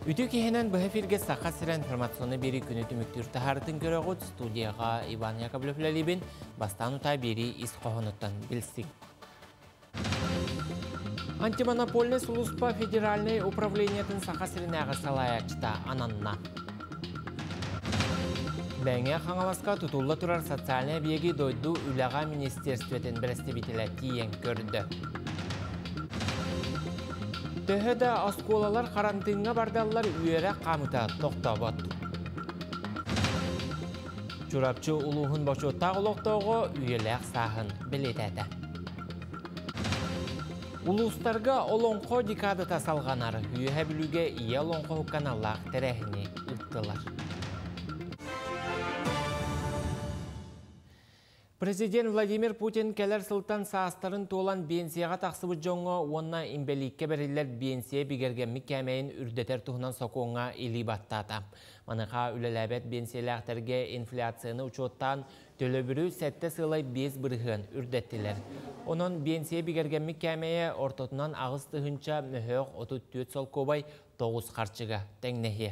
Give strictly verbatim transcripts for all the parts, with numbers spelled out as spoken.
Үтü кехенен бұхы фирге саққа сірі информационы бері күні түміктір тахарытын көрі ғыд студияға Иван Яковлев-Ләлебен бастан ұта бері ис қоғыныттан білсік. Антимонопольный служба федеральный управлениятын саққа сіріне ағысалаячта ананна. Бәңе қаңаласқа тұтулы тұрар социальный беги дойду үліға министерстветін бірістебетілі тиен көрді. Төһөдө осколалар карантинга бардалар үйері қамыта тоқтабот. Чурапчы улуғын башотта ұлықтауғы үйелек сағын білетеді. Улустарға олонқо дикады тасалғанар үйе білуге ие олонқо каналлақ тәрәхіне ұттылар. Президент Владимир Путин келер сылтан саастарын толан бенсияға тақсыбы жоңға онна имбеликке берілер бенсия бігергенмі кәмейін үрдетер тұғынан соқуыңа илі баттата. Маныға үлеләбет бенсияләқтерге инфляцияны учоттан төлі бүрі сәтті сылай бес бірғын үрдеттілер. Оның бенсия бігергенмі кәмейі ортотынан ағыз тұхынша мүхөк отыз төрт сол кобай тоғыз қарчыға тәңнехе.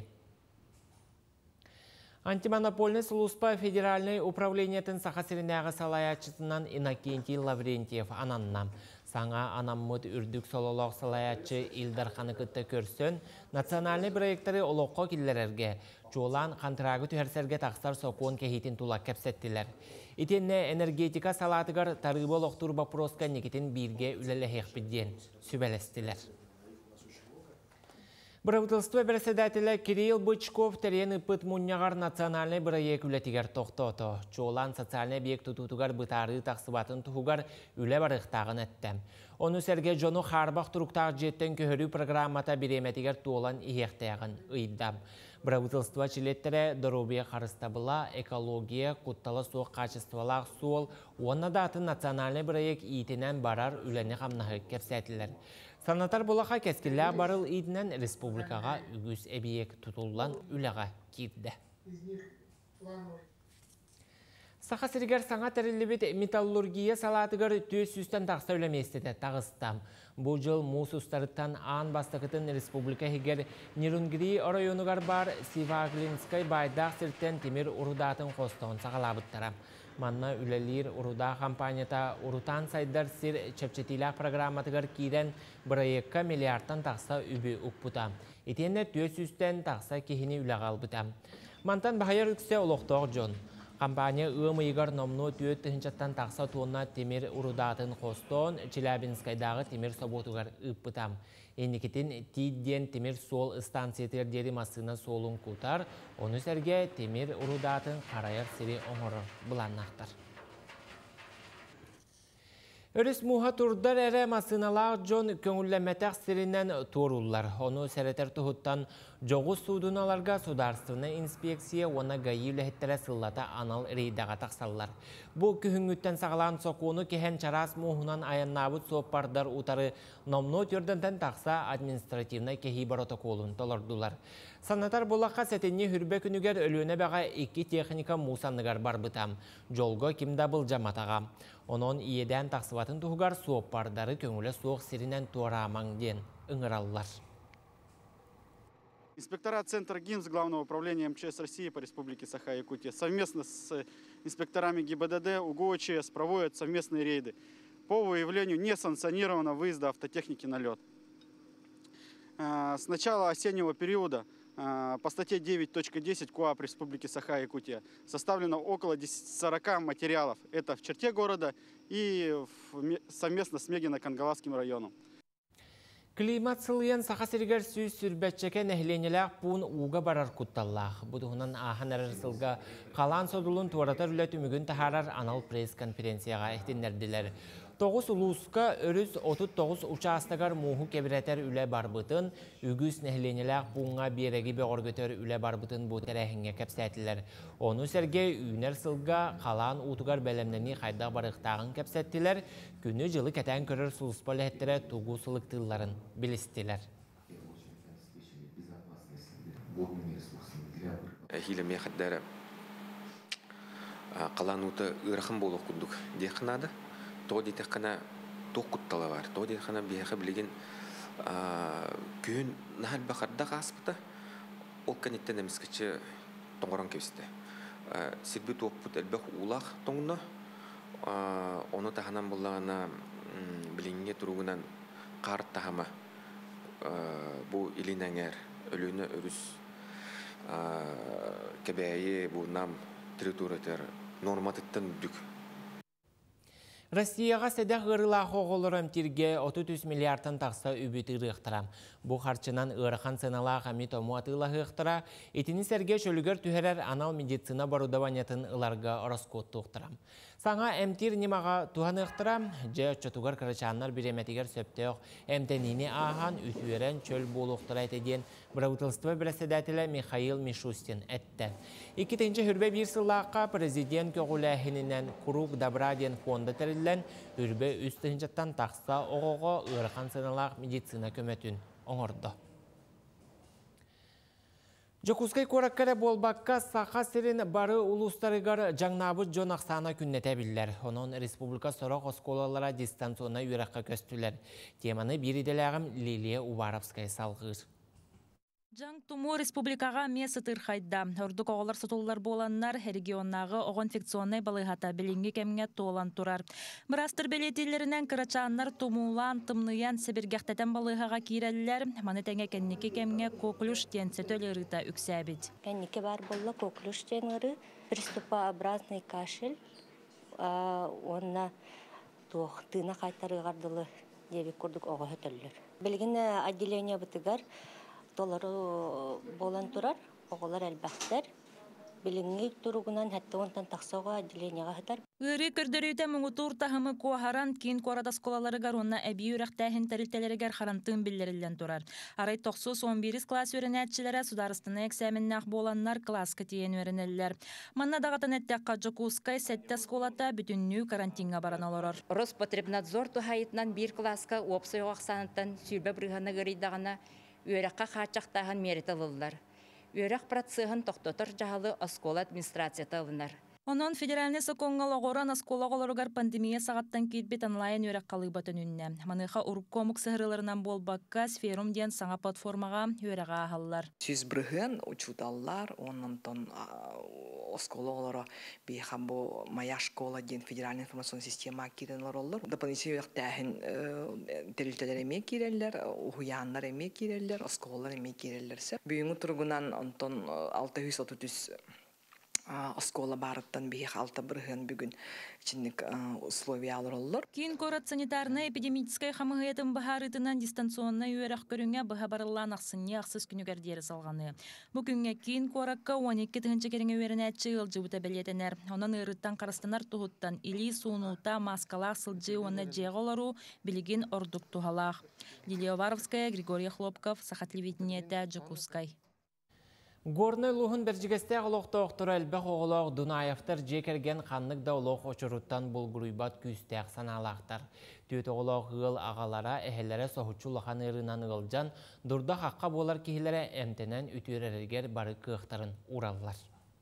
Антимонопольный служба федеральный управлениятын сақасырынағы салаячысынан Иннокентий Лаврентьев ананна. Саңа анаммыд үрдік сололық салаячы Илдар Қанықытты көрсін, национальный проекттары олыққа келдерерге, жолан қантырағы түхерсерге тақсар соқуын кехетін тұлақ кәпсеттілер. Итенне энергетика салатығар тарғыбы олықтыр бапроска некетін бірге үлелі хеқпідден сүбәлестілер. Правительство председателя Кирилл Бычков терен ыпыт муньягар национальный проект үлетигер тоқтото. Чолан социальный объект тұтутугар бұтары тақсыбатын тұхугар үле барықтағын әттім. Оны сәрге жону харбақ тұруқтақ жеттен көхірі программата биреметигер туолан иектеғын ұйдам. Правительство чилеттері дорубия қарыстабыла, экология, құтталы соқ качестволақ суол, оны датын национальный проект итінен барар үлені қамнағы кепсәтілер. Санатар болаға кәскілі барыл идінен республикаға үгіз әбиек тұтылан үліға кирді. Сақа сіргер саңа тәрілібет металлургия салатығыр төс үстен тақса өлеместеді тағыстам. Бұл жыл мұс ұстарыттан аң бастықытын республика хегер Нерунгри орайонығар бар Сиваглинскай байдақ сірттен темір ұрудатын қостауын сағалабыттарам. Манна үлелер уруда компанията урутан сайдар сир чепчетилақ программатығыр кейден проектқа миллиардтан тақса үбі ұқпыта. Етенде төс үстен тақса кехіне үліғал бұта. Мантан бағайыр үксе олықтоқ жон. Компания ым игар номну түйет тыхынчаттан тақса туынна темір урудатын қостон Челябинскайдағы темір соботуғар ұппытам. Енекетін тидден темір сол станциятер масына солын кутар, оны сәрге темір урудатын қарайыр сірі оңыры бұланнақтар. Өріс мұға тұрдар әрі масыналақ жон көңілләмәтәқ сірінен тұрулар. Оны сәретер тұхыттан жоғыз судуналарға сударстырны инспекция оны ғайы үләхеттері сыллата анал рейдаға тақсалылар. Бұл күхінгіттен сағалан соқуыны кехен чарас мұғынан аяннабыт соқпардар ұтары номно түрдентен тақса административна кехи протоколын толырдылар. Санатар болаққа сәтенне хүрбе күнігер өліөне бәға екі техника мұсанығар бар бұтам. Жолға кімда бұл жаматаға. Onun iyeden taqsıvatın tuğgar soğuppardары көңілі соқ сиринен туарамаң ден ыңыралылар. Инспектора Центра ГИМС Главного управления МЧС России по Республике Саха-Якутия совместно с инспекторами ГИБДД УГОЧС проводят совместные рейды по выявлению несанкционированного выезда автотехники на лед. С начала осеннего периода по статье девять точка десять КоАП Республики Саха-Якутия составлено около сорока материалов. Это в черте города и в, совместно с Мегино-Кангаласским районом. Климат сылыян сақа сіргер сүйіз сүрбәтчеке нәхленеләк пуын уға барар құтталлақ. Бұдығынан ахан әрір сылға қалан содылын туаратар үләт үмігін тахарар анал пресс-конференцияға әхтенлерділер. Тоғыз улуска өріз отыз тоғыз участагар мұху кебіретер үлі барбытын, үгіз нәхленеләк пуынға береги беғоргөтер үлі барбытын бұ тәрәхінге кәпсәтілер. Оны сәрге үйнер сылға қалан ұтығар бәлемнені қайда барықтағын кәпсәттілер, күні жылы кәтән көрір сұлыспалы әттірі тұғу сылықтыларын білістілер. Хилеме қаддары қалан ұты ұрақын болу күндік дейқінады. Тоди текана тоқуттала бар. Тоди текана бияқы білеген күн нахал бақарда қаспыта. ол канеттен эмискече тоңорон кебисте. Сирби туоппут элбэх улах тоңно, оны таханан буллагана билинге туругунан карт тахама бу илинеңер өлүнө өрүс кебейи бу нам территориятер норматыттан дүк. Россияға седе ғырылағы оғылырым тирге отыз үч миллиардтан тақса үбіті ғықтыра. Бұл қарчынан ғырықан сыналағы ғамит омуатыла ғықтыра, етіні сәрге шөлігер түхерер анал медицина барудаванетін ұларға ороскот тұқтыра. Саңа әмтир немаға туған ғықтыра, жа чотуғар қарачанлар біреметігер сөптеуқ әмтеніне аған үтуерен чөл болуқтыра етеден правительство бірәседәтілі Михаил Мишустин әтті. Икетінші хүрбе бір сылаққа президент көғіләхінінен Курук Добраден фонды тәрілін үрбе үстігінжеттен тақса оғығы ұрған сыналақ медицина көметін оңырды. Жокускай кораккары болбаққа сақа сирин бары улустарыгар жаңнабы жон ақсана күннете білдер. Onun республика сорақ осколалара дистанционна үйраққа көстілер. Теманы бириделәғім Лилия Уваровская салғыр. Жаң туму республикаға месы тырхайда. Ордук оғылар сотулар боланнар регионнағы оғы инфекционный балығата білінгі кемге толан турар. Бірастыр белетелерінен кырачаннар тумулан тымныян себергектетен балығаға кейрелілер, маны тәңе кәннеке кемге коклюш тенсетөл ырыта үксәбет. Кәннеке бар болла коклюш тен ыры, приступообразный кашель, онна туқтына қайтарығардылы дебек көрдік оғы хөтілілер. Білген отделение бұтығар, Толары болан турар, оғылар әлбәқтер. Біліңгі тұруғынан әтті онтан тақсауға отделениеға хатар. Үрі көрдірүйті мұңытур тахымы қуахаран кейін қорада сколалары ғаруына әбей үрәқтәхін тәрілтелерігер харантын білдерілден турар. Арай тоқсус он бир класс өрінәтчілері сударыстыны эксәміннақ боланнар класска тиен өрінелілер. Манна дағатын әттәққа Жокускай сәтті сколата бүтіннүү карантинға баран олорор. Роспотребнадзор тухайытынан бір класска опсой оқсанаттан сүйбе брығаны ғыридағына Үйраққа қачақтаған мереті алылар. Үйрақ процессығын тоқтотыр жағалы оскола администрацията алынар. Онон федеральный сокоңғал оғыран оскола оларығар пандемия сағаттан кейтбет онлайн үйрақ қалыбатын үнне. Маныға ұрып комық сығырыларынан болбаққа сферум ден саңа платформаға үйраға ағалылар. Сіз бірген учуталлар, онын тон оскола олары бейхан бұл мая школа ден федеральный информационный система керенлер олар. Дополнительный үйрақ тәхін тәрілтелер еме керелер, ұғыянлар еме керелер, осколалар еме керелерсе. Бүйіңі тұрғынан онтон алты жүз отыз үч оскола барыттан бейх алты бірген бүгін чинник условия алыр олар. Кейін корат санитарны эпидемическай хамығайтын бағарытынан дистанционна үйерақ көріңе бұға барылан ақсынне ақсыз күнігердері салғаны. Бүгінге кейін коракка он эки тығынчы керіңе өріне әтші ылжы бұта бәлетінер. Онан ұрыттан қарыстанар тұғыттан или суынуыта маскалақ сылжы оны жеғолару білген ордук туғалақ. Лилия Уваровская, Григорий Хлопков, Сахат телевидениеті, Жокускай. Горны луғын біржігесте ғылоқты оқтыры әлбәқ оғылық Дунаевтар жекерген қанлық да олық очыруттан бұл ғұрайбат күстәқ саналақтар. Төт оғылық ғыл ағалара әхелері соғычу лұқан ұрынан ғылжан, дұрда қаққа болар кейлері әмтенен үтірерігер бары қықтарын уралылар.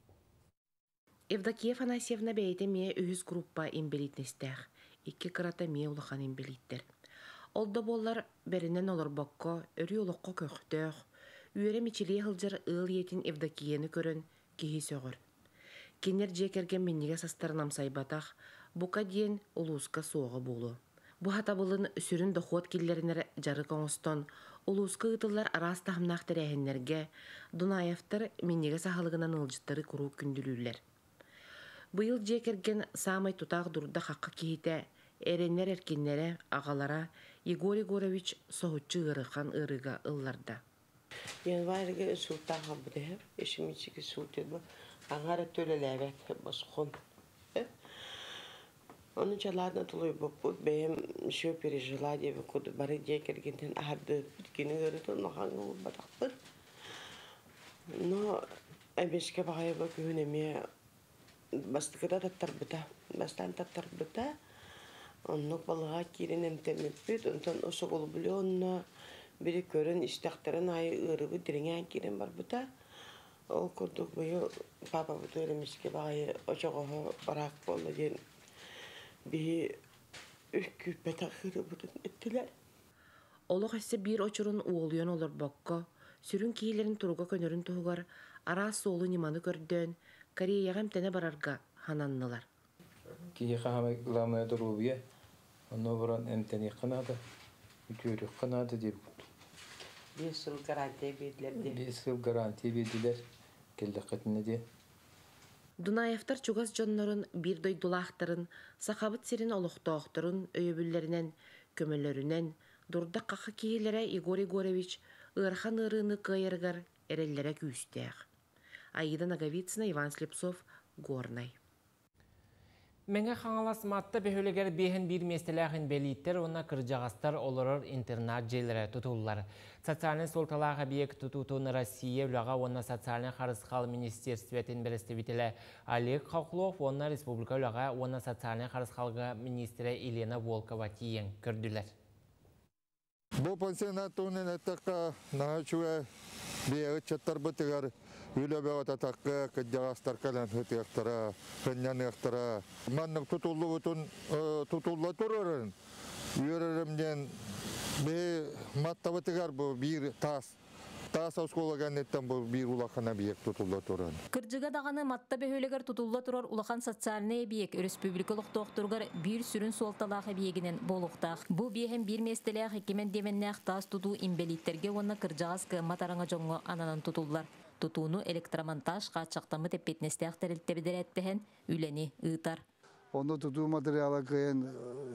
Евдокия Фанасьевна бәйті ме үйіз группа имбелитнестәқ, екі қырата ме ұлықан имбелиттер. Олда болар бәрінен олар баққа, үрі ұлыққа көқтәқ, Үйері мечелей ғылжар ыл етін Евдокияны көрін кейі сөғір. Кенер жекерген меннеге састарын амсайбатақ, бұқа дейін ұлуысқа соғы болу. Бұ хатабылын сүрін дұқуат келлерінер жары қоңыстан, ұлуысқа ұтылар арас тахымнақтыр әхінлерге, Дунаевтар меннеге сағалығынан ұлжыттары құру күнділілер. Бұйыл жекерген самай тұтақ дұрда қаққа кейті, әренер әркенлері ағалара Егор Егорович соғытчы ұрыған ұрыға ылларда. Январьга султанга бдэ, ешимичики султеба, ангара төлеләвәт баскон. Он чаладна тулой бапут, бэм шо пережила дева куд бары декергентен ахарды биткини гөрөтөн наханга батакпыр. Но эбешке багайба күнеме бастыкыда таттар бута, бастан таттар бута. Оннук балыга киренем темеппит, онтон осогол булённа Бiri körün iştahtarın ayı ırıbı direngen kiren var buta. O kurduk boyu papa bu söylemiş ki bayı ocağı barak bolu diyen bir üskü petakırı budun ettiler. Olu hisse bir oçurun uğuluyon olur bakka, Сүрүн киилерин туруга көнөрүн туһугар араас соолу ниманы көрдөн Кореяга эмтене барарга хананнылар. Кие хахамай ламая дорубия, оно буран эмтени канада, үтүрү канада деп. беш жыл гарантия бердилер деп. беш жыл гарантия бердилер. Келдекетине де. Дунаевтар чугас жоннорун бир дойдулаахтарын, сахабыт сирин олуқтоохторун өйөбүллеринен, көмөлөрүнен, дурда кака киилере Игорь Егорович ырхан ырыны кыйыргар эреллере күүстеэх. Аида Наговицына, Иван Слепцов, Горный. Меңе хаңалас матта бөхөлегер бейхін бір местеләғін белиттер, ona кыржағастар олырыр интернат жейлері тұтулар. Социальный солталаға бейек тұтутуын Россия үліға ona социальный қарысқал министерстветін бірістебітілі Олег Хохлов, ona республика үліға ona социальный қарысқалға министрі Елена Волкова тиен көрділер. Бұл пансионатуының әттіққа нағачуға бейегі чаттар бұтығар Үйлі бәғат атаққа кәддіғастар кәлін өтіяқтара, кәнняны яқтара. Манның тұтулы бұтын тұтулы тұрырын. Үйерерімден бей матта бұтығар бұл бір тас. Тас аускола кәнеттен бұл бір улақана бейек тұтулы тұрырын. Кыржыға дағаны матта бәхөлегер тұтулы тұрар улақан социальный бейек республикалық тоқтырғар бір сүрін солталағы бейегінен болуқтақ. Бұл бейхен бір местеліғ екемен деменнәқ тас тұту имбелиттерге оны кыржығас кыматараңа жоңғы ананан тұтулар. Тутуну электромонтаж качактамы теппетнестех терилтебедереттен үлени ыытар. Onu tutu materyala kıyın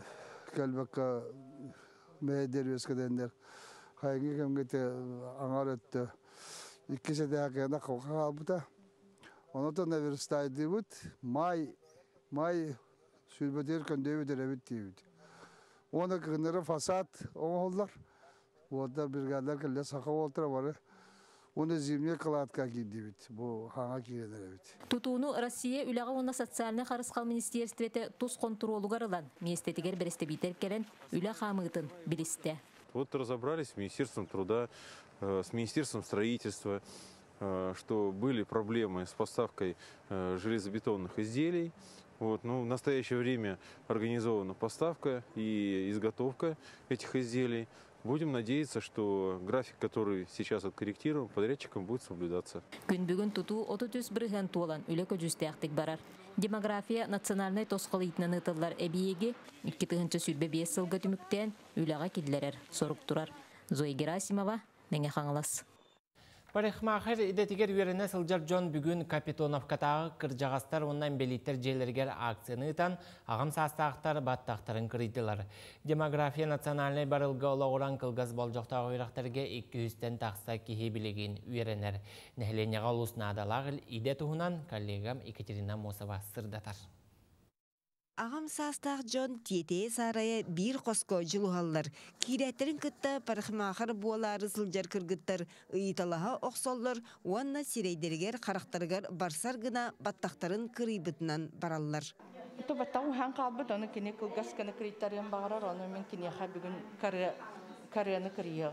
kalbaka meğderiyoruz kadınlar. Hangi kemgete angar etti. İkisi de hakikaten kalka bu da. Onu da ne verstaydı bu. May may sülbedir kandevi derebitti. Ona kınırı fasat oldular. Orada bir geldiler kelle sakal oltura var. Onu zimne kılatka gitti. Bu hanga kireler evet. Tutunu Россия үләгә уна социальный харысқал министерствете тус контролу гарылан. Местетигер берестебитер керен үлә хамытын билисте. Вот разобрались с Министерством труда, с Министерством строительства, что были проблемы с поставкой железобетонных изделий. Вот, ну, в настоящее время организована поставка и изготовка этих изделий. Будем надеяться, что график, который сейчас откорректирован, подрядчиком будет соблюдаться. Күн бүгін туту отыз бірген туолан үлі көжістіяқтық барар. Демография национальный тосқалыйтынан ұтылар әбиеге екі тығынчы сүрбе бес сылғы түміктен үліға кеділерер сорук турар. Зоя Герасимова, Нәңе Қаңылас. Парихмахер идетигер үйеріне сылжар Джон бүгін Капитоновкатағы кыржағастар оннан белиттер жерлергер акцияны ұтан ағым састақтар баттақтарын кырыдылар. Демография национальный барылға олағыран кылгаз болжақтағы үйрақтарға екі жүзден тақса кеге білеген үйерінер. Нәхленеға ұлысына адалағыл иде тұғынан коллегам Екатерина Мосова сырдатар. Ағам састақ Джон тетее сарая бір қоско жылуғалар. Кирәттерін күтті парықмақыр буалары сылжар кіргіттар, ұйталаға оқсоллар, уанна сирейдергер қарақтарғар барсар гына баттақтарын кірейбітінен баралар. Itu batang hang kabut, onu kini kulgas kena kriteria bagar, onu men kini ha bigun karya karya na karya.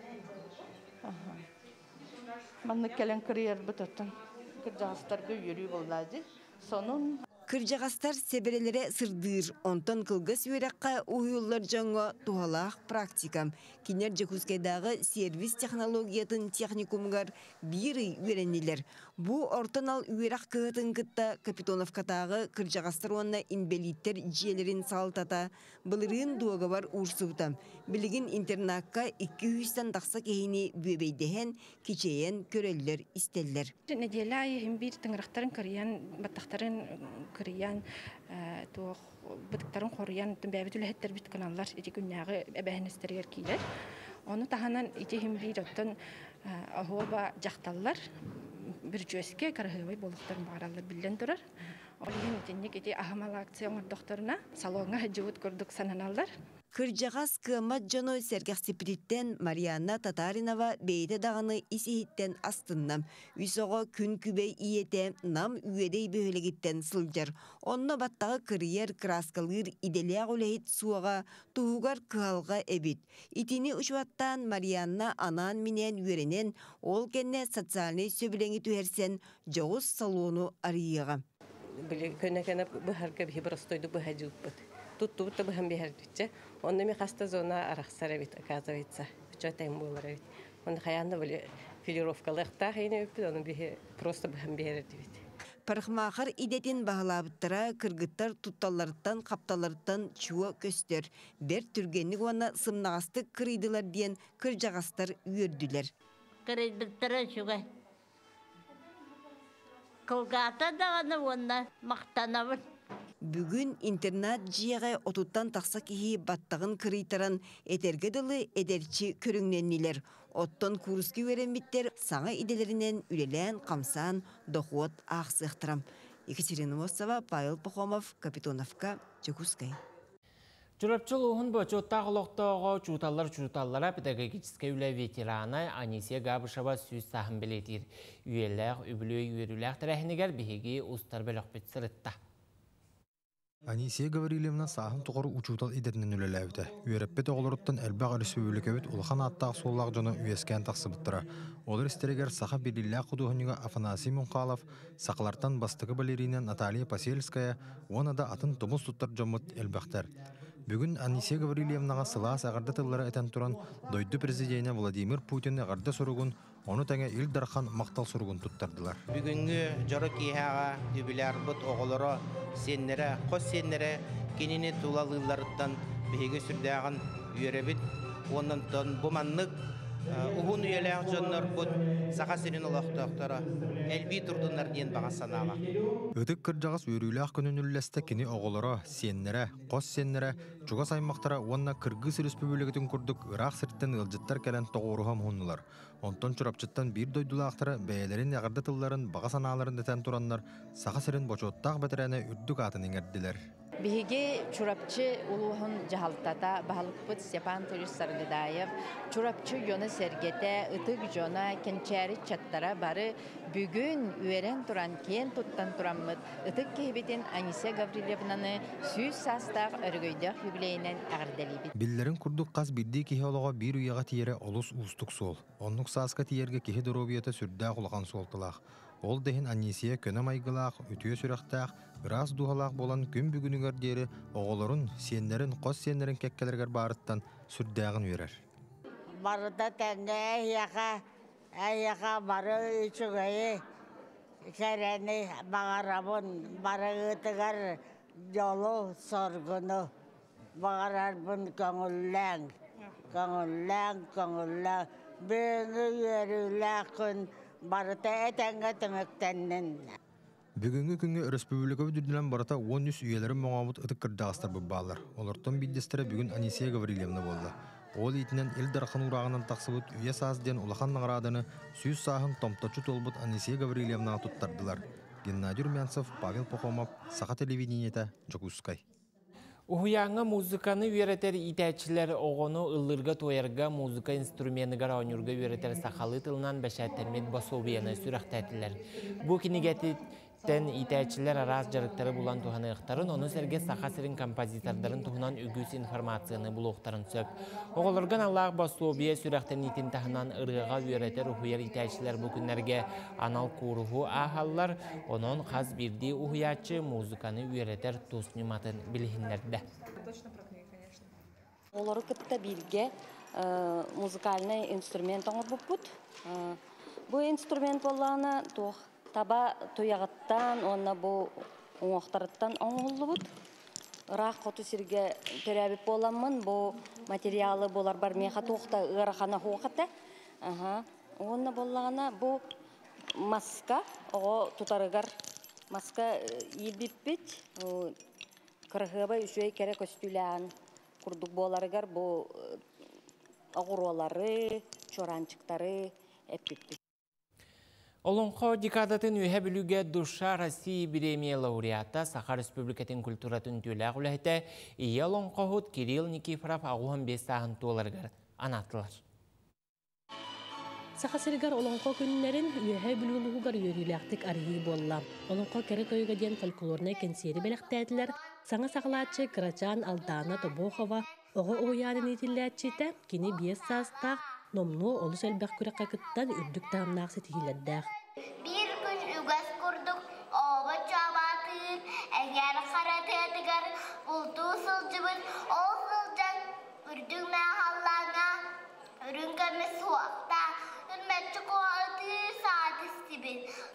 Mana kalian karya betul, kerja starga yuri boladi, sonun. Кыржағастар себерелері сырдыр, онтон кылгас үйраққа уйылар жаңа туғалақ практикам. Кинер жекускайдағы сервис технологиятын техникумгар бірі үйренелер. Бұ ортан ал үйрақ кығытын кытта Капитоновкатағы кыржағастар онына инбелиттер жиелерін салтата, бұлырын дуаға бар урсуытам. Білігін интернатқа екі жүзден тақса кейіне бөбейдеген, кечейен көрелер істелер. Неделя айым бір тыңырақтарын кіриян, баттақтарын кырыян туох бытыктарын хорыян бәбитүле хеттер бит каналлар ити күннәгы әбәһенестергер килер. Оны таханан ити химбир оттон ахоба жакталлар бир жөскә карахыбай болуктар бараллар билен турар. Олын итенник ити ахамал акциялар докторына салонга җыгыт көрдүк сананалар. Кыржағас кымат жоно сәргәстеприттен Марианна Татаринова бейді дағыны исихиттен астыннам. Үйсоға күн күбей иете нам үйедей бөйлегіттен сылжар. Онна баттағы кырьер краскалыр иделия ғолейт суаға туғығар кығалға әбіт. Итini ұшуаттан Марианна анан минен үйеренен ол кенне социальный сөбілеңі түхерсен жоғыз салону арыйыға. Көнекені бұхарға бі бірістойды бұға жүп бұд. Tuttu bu hem bir herdice. Onu mi hasta zona araksara bit, kaza bitsa. Çok tayım bolar bit. Onu hayanda böyle филировкалыктаа хейне өппүт, аны бихе просто бэхэм бихерди бит. Пархмахар идетин бағалабыттара кыргыттар тутталларыттан қапталарыттан чуа көстер. Бер түргенік оны сымнағасты кырыйдылар дейін кыр жағастар үйірділер. Кырыйдыктара чуга. Кылгата дағаны онна мақтанабын. Бүгін интернат жиеға отуттан тақса кихи баттағын кырыйтаран этергеділі эдерчі көріңненнелер. Оттон курски веренбиттер саңа иделерінен үлелен, қамсан, дохуот ақсықтырам. Екатерина Мосова, Павел Пахомов, Капитоновка, Чекускай. Чурапчыл уғын бөчі оттағы лоқтауға чуталар-чуталлара педагогическай үлі ветераны Анисия Габышева сөз сахын білетір. Үйелләғ, үбілөй, үйеріләғ тәрәхінегер бігеге ұстар бөліқ бет сырытта. Анисия Гаврилевна сахын тұғыры учутал идетінен үлеләуді. Үйереппет оғылырыттан әлбәғ республикавет ұлған аттағы соллақ жоны үйескен тақсы бұттыра. Олар істерегер саха белілі құдығыныға Афанасий Мунқалов, сақылартан бастығы балерина Наталья Посельская, оны да атын тұмыз тұттар жомыт әлбәқтер. Бүгін Анисия Гаврилевнаға сылас ағырды тыллары әтен тұран дойды президиена Владимир Путин ағырды сұрығын, оны тәңе Илдархан мақтал сұрығын тұттардылар. Бүгінгі жары кейхаға дүбілер бұт оғылары сеннері, қос сеннері кенені тулалыларыттан бейге сүрдіғын үйеребіт. Онын тон бұманлық ұғын үйеләғ жонлар бұт сақа сирин олақтықтары әлбей тұрдынлар ден баға санала. Өтік кіржағыз өріләқ күнін үлләсті кені оғылары, сеннері, қос сеннері, чуға саймақтара онына Кыргыз Республикатын күрдік Ирақ сірттен ылжыттар кәлін тоғыруға мұхынылар. Онтон чұрапчыттан бір дойдулақтары бәйелерін яғырды тылларын баға саналарын дәтен тұранлар сақа сирин бочоттақ бәтірәне үрдік атын еңерділер. Биһиги чурапчы улуһун жахалтата баһалыкпыт Степан Турис Саргыдаев чурапчы жоны сергете ытык жона кенчәри чаттара бары бүгүн үерен туран кен туттан туранмыт ытык кейбетин Анисия Гаврилевнаны сүз састақ өргөйдөх юбилейнен ағырделибит. Биллерин курдук қаз бидди кихеолога бир уяга тиере олус устук сол. Оннук сааска тиерге кихи доробията сүрдää кулган солтылах. Ол дехин Анисия көне майгылах, үтüе сүрәхтәх, раз духалах болан күн бүгүнүгөр дери оголорун, сеннерин, кос сеннерин кеккелергер барыттан сүрдәгын үйрер. Барыда тәңге әйяға, әйяға бары үчүгәйі, кәрәні бағарабын, бары ұтығар жолу соргыны, бағарарбын көңілләң, көңілләң, көңілләң, бөңі үйеріләқін, барыта әтәңгі түміктәннен. Бүгінгі күнгі республика бүдірділен барыта он үс үйелері моңамыт ұтық кірдағыстар бұббалар. Оларттан биддестері бүгін Анисия Гаврилевна болды. Ол етінен Илдархан урағынан тақсыбыт үйе сазден улахан нағырадыны сүйіз сағын томтачу толбыт Анисия Гаврилевнаға тұттардылар. Геннадий Румянцев, Павел Пахомов, Сақа телевидениеті, Жокускай. Уhuyanга музыканы үйретер итәчілер оғыны ыллырға тойырға музыка инструментігар оңырға үйретер сақалы тылынан бәшәттәмет басобияны сүрәқтәтілер. Бұ кенегеттен итәчілер араз жарықтары бұлан туғаны ұқтарын, оны сәрге сақасырын композитордарын туғынан үгіз информацияны бұл ұқтарын сөп. Оғылырған Аллах басобия сүрәқтен итін тағынан ырыға үйретер ұхуяр итәчілер бұ күнлерге анал куруху ағалар, оның қаз бірді ұхуячы музыканы үйретер тұсныматын білігіндерді. Олары кітті бірге музыкальный инструмент оңыр бұппыт. Бұл инструмент болағына таба туяғыттан, онына бұл оңықтарыттан оңғылы бұд. Рақ қоты сірге төрәбіп боламын, бұл материалы болар бар меха тоқта ғырақана хоқыты. Онына болағына бұл маска, оғы тұтарығар маска елбіппет. Кырғыбай үшөй кәрі көстілән күрдік боларығар бұл ағыролары, чоранчықтары әппіппет. Олонқо декадатын үйе білуге душа Россия премия лауреата Саха Республикатын культуратын төләғ үләйті ие олонқоғыт Кирилл Никифоров ағуын бес сағын толарғар анатылар. Саха сіргар олонқо күнлерін үйе білуғығар үйеріләқтік архи болла. Олонқо кәрі көйге ден фольклорны кенсері бәліқтәділер, саңа сағылатшы Крачан Алдана Тобохова оғы оянын етіләтчеті кені бес састақ номну олыс әлбәқ күрі қақыттан үрдік тамнақ сетігілердәқ. Bir gün ügəs kurduk, oba çabatır, əgər xaratıdır, buldu sılcımız, o sılcan ürdük məhallana, ürüngəmiz suaqda, ürmətçi qoğal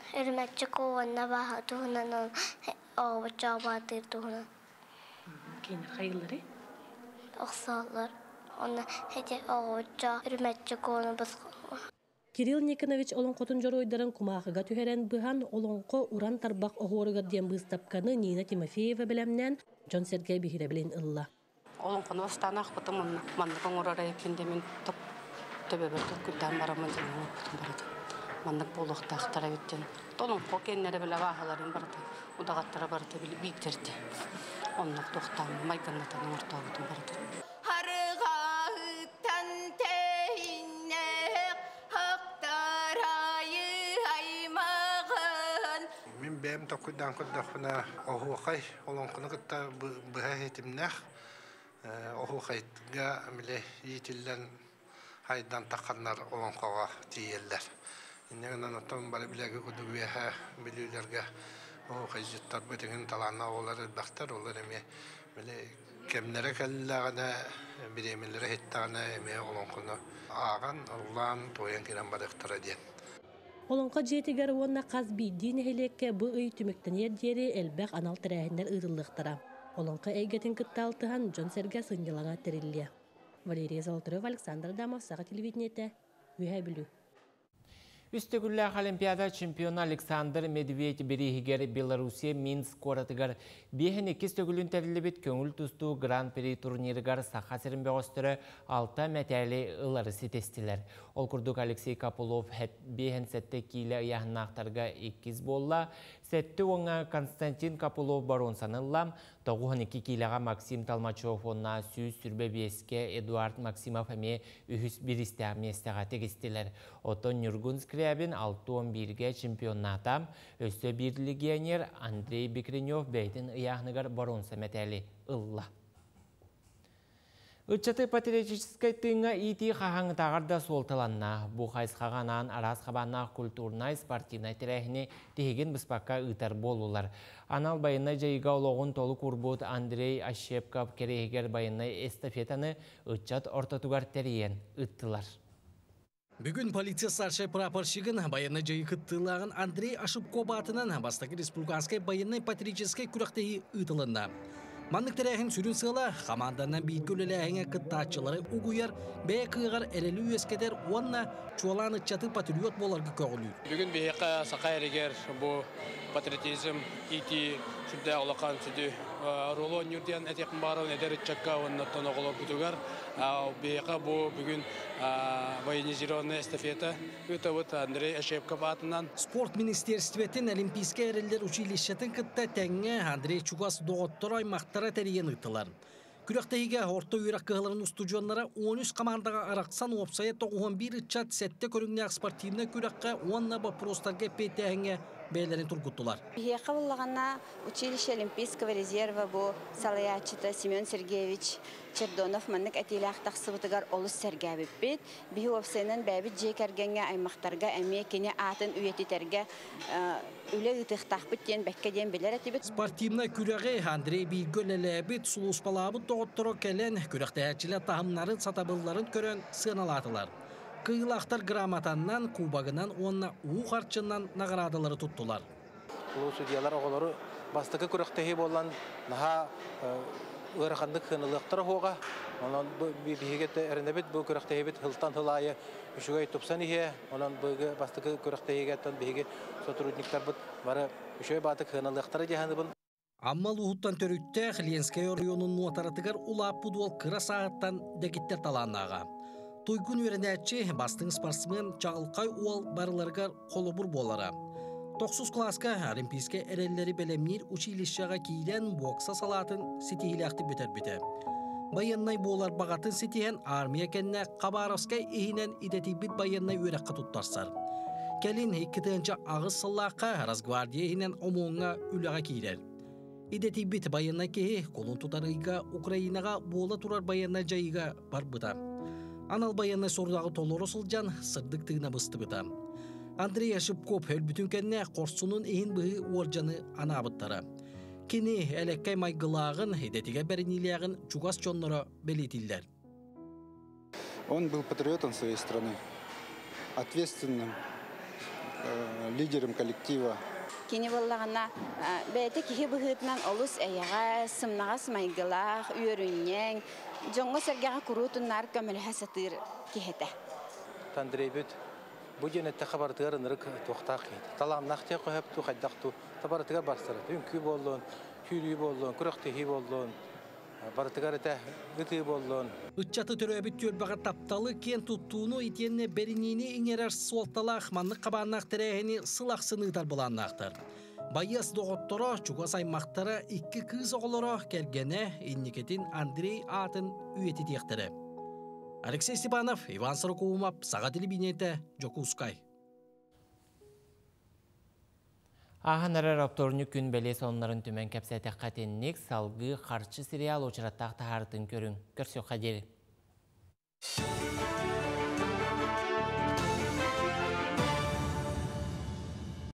Өрмәтчі қоғанна баға туғынан оғыбытча батыр туғынан. Кейінер қайғылары? Оқсалар. Оны әте оғыбытча өрмәтчі қоғаны бұсқы. Кирилл Никонович олонқотун жоройдарын кумағыға түхерен бұған олонқо уран тарбақ оғырығыр ден бұстапқаны Нина Тимофеева білемнен Джон Сергей бігіре білін ылла. Олонқоны ұстанақ бұтым мандықын ұрар әйіппенде мен төбе бір күлден барамын және бұтым барады. Мандық болуқта ақтара өттен. Олонқо кеннері білі бағаларын барды. Удағаттары барды бейіктерді. Онық тоқтамы майғаннатының ұрта бұтым барды. Бәм тақудан құддақына оғуқай, олонқыны құтта бұға етімнәқ, оғуқайға әмілі етілден хайдан таққанлар олонқыға тиелдер. Иннегінен оттан бары біләгі құды өйәға білілерге оғуқай жыттар бөтіңін талана олар әлбәқтар, олар әме кәмнері кәліліғана, біремелері хеттағына әме олонқыны аған, ұлан, тойын керен барықтыра ден. Олонқа жетігер онна қазби дин әйлекке бұ үй түміктінер дері әлбәқ анал тірәйінер ұйдылықтыра. Олонқа әйгетін күтталтыған Джон Серге сыңгелаңа тірілі. Валерия Золотарев, Александр Дамов, Саға телевидениеті, Үйәй білу. Үстігілі Олимпиада чемпионы Александр Медведь берегігер Беларусия Минск қоратығар бейін екіз төгілін тәрілібет көңіл тұсту Гран-при турнирігар сақа сірін бәғыстыры алта мәтәлі ұлары сетестілер. Ол күрдік Алексей Капулов бейін сәтті кейлі яғынақтарға екіз болла, сәтті оңа Константин Капулов барон саныллам, тоғуын екі кейліға Максим Талмачев онна сүйіз сүрбе беске Эдуард Максимов әме үхіс бірісті әместіға тегістілер. Отон Нюргун Скрябин алты он бірге чемпионатам, өсті бір легионер Андрей Бекренев бәйтін ұяғынығар барон сәметәлі ұлла. Үтчаты патриотической тыңа ити қағаңы тағырда солтыланна. Бұ қайсқағанан арас қабанна культурнай спортивнай тірәхіне тегеген бұспаққа ұтар болулар. Анал байына жайыға олығын толы күрбуд Андрей Ащепков керегер байына эстафетаны үтчат ортатуғар тәрейен ұттылар. Бүгін полиция старшай прапорщигін байына жайы қыттылағын Андрей Ащепков атынан бастағы республиканскай байынай патриотической күрақтегі ұтылында. Мандық тәрәхін сүрін сыла, қамандарынан бейткөлілі әңе қыттачылары ұғыяр, бәй қығар әлілі өскедер, онна чуаланы чаты патриот боларғы көғілі. Бүгін бейқі сақа әрігер бұл патриотизм, ити сүрді олақан сүрді роло нүрден әтекін барын әдер үтчакка оннаттан оғылы күтігер. Бейқі бұл бүгін военизированный эстафета өтіғыт Андрей Ащепков атынан. Спорт министерстветін Олимпийский әрелер училищетін кітті тәңі Андрей Чугас доғыттыр аймақтара тәрейен ұйтылар. Күректеге орта үйрек кығыларын ұстуджонлары он үч командаға арақсан опсайы тоғуын бір үтчат сәтті көріңнәк спортивны күрекке онна бапростарға пейтәңе бәйлерін тұргыттылар. Еқі болғана училище Олимпийского резерва бұл Салаячыта Семен Сергеевич Чердонов маннык әтейлі ақтақсыбытығар олыс сәргәбіп бет. Бейі опсайынан бәбіт жекергенге аймақтарға әме кене атын үйететерге үлі ұтықтақ біттен бәккеден білер әтебет. Спортивна күреғе Андрей Бейгөл әләбет сұлуспалабы тоғыттыры кәлен күректәчілі тағымларын сатабылларын көрін сыналатылар. Кыйлақтар грамотаннан, кубагынан, онна уқ арчыннан нағырадылары тұттылар. Бұл судиялар оғылары бастықы күректәхи болан наға ұрақандық қынылықтыр оға. Онан бейгетті әрінебет бұл күректәхи хылтан хылайы үшігай тұпсан ihe. Онан бастықы күректәхигеттен бейге сотрудниктар бұд бары үшігай баты қынылықтары дегенді бұл. Аммал ұғыттан төрітті Хленскай районын нуатаратығар ұлап бұдуал қыра сағыттан дәкеттер таланнаға. Тойгун өрінәтші бастың спортсмен чағылқай уал барыларғар қолыбыр болара. тоғыз класска Олимпийский әрелері бәлемнер училищаға кейлен бокса салатын сетейләқті бөтер-біті. Байыннай болар бағатын сетейін армия кәнне Қабаровскай ехінен идетибіт байыннай өрәққа тұттарсар. Кәлін екітінші ағыз сыллаққа Разгвардия ехінен омуынға үліға кейлер. Идетибіт байыннай кеге қолын тұтарыға Украинаға бола тұрар байыннай жайыға бар бұта. Анал байыннай сордағы толыры сылжан сырдық тығына бұсты бұта. Андрей Ащепков өлбүтін кәнне қорсунun ең бұғы оржаны анабыттары. Кені әлеккай майгылағын, едетіге бәрінелеғін чугас чонлары белетілдер. Он был патриотом своей страны, ответственным лидером коллектива. Кини боллағына бәйті кихи бұғытынан олыс әйіға, сымнағас майгылақ, үйерінен, жоңға сәргеға күрутынлар көміліға сатыр кихеті. Тандрей бүт, бұл женетті қабартығарын ұрық тоқтақ еді. Таламнақ те қойып тұқайдақ табартыға барсыры. Үнкі болуын, күйлі болуын, күріқтіхи болуын, барытыгар эте гыты болдон. Үтчаты төрөбүт төрбага тапталы кен туттууну итенне беринини иңерер суолталах маннык кабааннак терехини сылаксыныйтар буланнактар. Байас доготторо чуга саймактары икки кыз оголоро кергене инникетин Андрей атын үйети тиектери. Алексей Степанов, Иван Сорокумов, Сага телевидениете, Жокускай. Ағанарар апторны күн бәлес онларын түмен кәпсәті қатеннік салғы қарчы сериал очыраттақ тағартын көрін. Көрсі қадері.